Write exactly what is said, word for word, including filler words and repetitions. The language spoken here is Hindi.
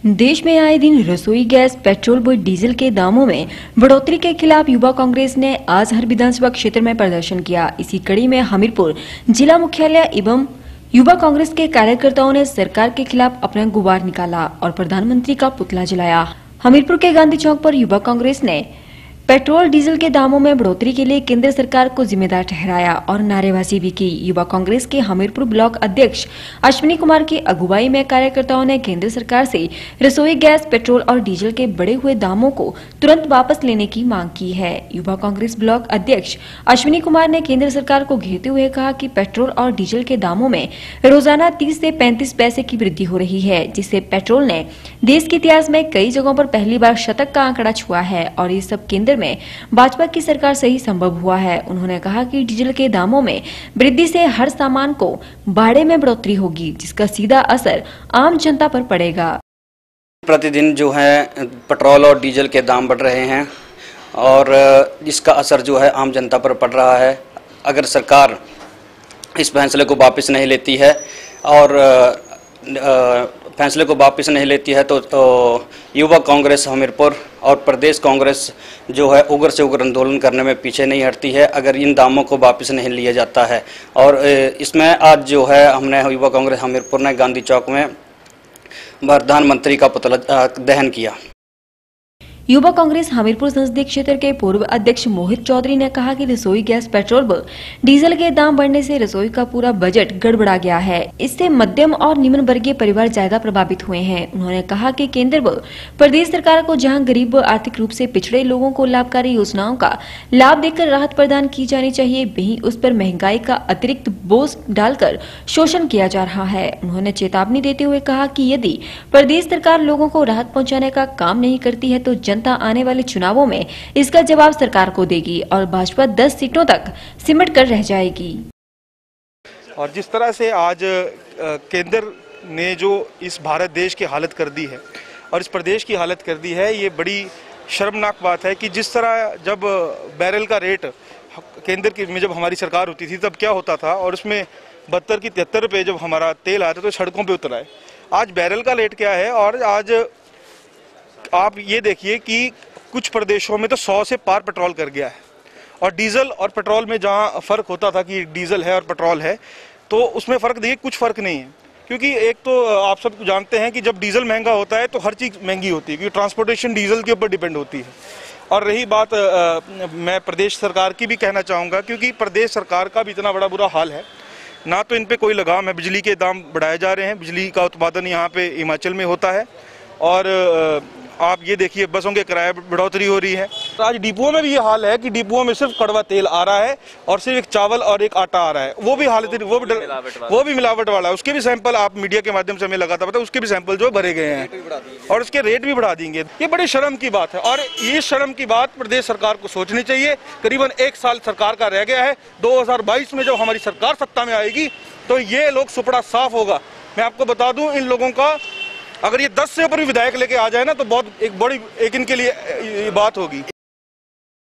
देश में आए दिन रसोई गैस, पेट्रोल व डीजल के दामों में बढ़ोतरी के खिलाफ युवा कांग्रेस ने आज हर विधानसभा क्षेत्र में प्रदर्शन किया। इसी कड़ी में हमीरपुर जिला मुख्यालय एवं युवा कांग्रेस के कार्यकर्ताओं ने सरकार के खिलाफ अपना गुब्बार निकाला और प्रधानमंत्री का पुतला जलाया। हमीरपुर के गांधी चौक पर युवा कांग्रेस ने पेट्रोल डीजल के दामों में बढ़ोतरी के लिए केंद्र सरकार को जिम्मेदार ठहराया और नारेबाजी भी की। युवा कांग्रेस के हमीरपुर ब्लॉक अध्यक्ष अश्विनी कुमार की अगुवाई में कार्यकर्ताओं ने केंद्र सरकार से रसोई गैस, पेट्रोल और डीजल के बढ़े हुए दामों को तुरंत वापस लेने की मांग की है। युवा कांग्रेस ब्लॉक अध्यक्ष अश्विनी कुमार ने केंद्र सरकार को घेरते हुए कहा कि पेट्रोल और डीजल के दामों में रोजाना तीस से पैंतीस पैसे की वृद्धि हो रही है, जिससे पेट्रोल ने देश के इतिहास में कई जगहों पर पहली बार शतक का आंकड़ा छुआ है और ये सब केंद्र में भाजपा की सरकार से ही संभव हुआ है। उन्होंने कहा कि डीजल के दामों में वृद्धि से हर सामान को भाड़े में बढ़ोतरी होगी, जिसका सीधा असर आम जनता पर पड़ेगा। प्रतिदिन जो है पेट्रोल और डीजल के दाम बढ़ रहे हैं और इसका असर जो है आम जनता पर पड़ रहा है। अगर सरकार इस फैसले को वापस नहीं लेती है और फैसले को वापस नहीं लेती है तो, तो युवा कांग्रेस हमीरपुर और प्रदेश कांग्रेस जो है उग्र से उग्र आंदोलन करने में पीछे नहीं हटती है अगर इन दामों को वापस नहीं लिया जाता है। और इसमें आज जो है हमने युवा कांग्रेस हमीरपुर ने गांधी चौक में प्रधानमंत्री का पुतला दहन किया। युवा कांग्रेस हमीरपुर संसदीय क्षेत्र के पूर्व अध्यक्ष मोहित चौधरी ने कहा कि रसोई गैस, पेट्रोल व डीजल के दाम बढ़ने से रसोई का पूरा बजट गड़बड़ा गया है। इससे मध्यम और निम्न वर्गीय परिवार ज्यादा प्रभावित हुए हैं। उन्होंने कहा कि केंद्र व प्रदेश सरकार को जहां गरीब व आर्थिक रूप से पिछड़े लोगों को लाभकारी योजनाओं का लाभ देकर राहत प्रदान की जानी चाहिए, वहीं उस पर महंगाई का अतिरिक्त बोझ डालकर शोषण किया जा रहा है। उन्होंने चेतावनी देते हुए कहा कि यदि प्रदेश सरकार लोगों को राहत पहुँचाने का काम नहीं करती है तो जनता आने वाले चुनावों में इसका जवाब सरकार को देगी और भाजपा दस सीटों तक सिमट कर रह जाएगी। और जिस तरह से आज केंद्र ने जो इस भारत देश की हालत कर दी है और इस प्रदेश की हालत कर दी है, ये बड़ी शर्मनाक बात है कि जिस तरह जब बैरल का रेट केंद्र की में जब हमारी सरकार होती थी तब क्या होता था और उसमें बहत्तर की तिहत्तर रुपये जब हमारा तेल आया था तो सड़कों पे उतर आए। आज बैरल का रेट क्या है और आज आप ये देखिए कि कुछ प्रदेशों में तो सौ से पार पेट्रोल कर गया है और डीजल और पेट्रोल में जहाँ फ़र्क होता था कि डीजल है और पेट्रोल है तो उसमें फ़र्क देखिए कुछ फ़र्क नहीं है। क्योंकि एक तो आप सब जानते हैं कि जब डीजल महंगा होता है तो हर चीज़ महंगी होती है क्योंकि ट्रांसपोर्टेशन डीजल के ऊपर डिपेंड होती है। और रही बात आ, मैं प्रदेश सरकार की भी कहना चाहूँगा क्योंकि प्रदेश सरकार का भी इतना बड़ा बुरा हाल है, ना तो इन पर कोई लगाम है। बिजली के दाम बढ़ाए जा रहे हैं, बिजली का उत्पादन यहाँ पे हिमाचल में होता है और आप ये देखिए बसों के किराए बढ़ोतरी हो रही है। तो आज डिपुओं में भी ये हाल है कि डिपुओं में सिर्फ कड़वा तेल आ रहा है और सिर्फ एक चावल और एक आटा आ रहा है, वो भी हालत वो भी वो भी मिलावट वाला है। उसके भी सैंपल आप मीडिया के माध्यम से हमें लगाता पता, उसके भी सैंपल जो भरे गए हैं और उसके रेट भी बढ़ा देंगे। ये बड़ी शर्म की बात है और ये शर्म की बात प्रदेश सरकार को सोचनी चाहिए। करीबन एक साल सरकार का रह गया है, दो हजार बाईस में जब हमारी सरकार सत्ता में आएगी तो ये लोग सुपड़ा साफ होगा। मैं आपको बता दूं इन लोगों का अगर ये दस से ऊपर भी विधायक लेके आ जाए ना तो बहुत एक बड़ी एक इनके लिए बात होगी।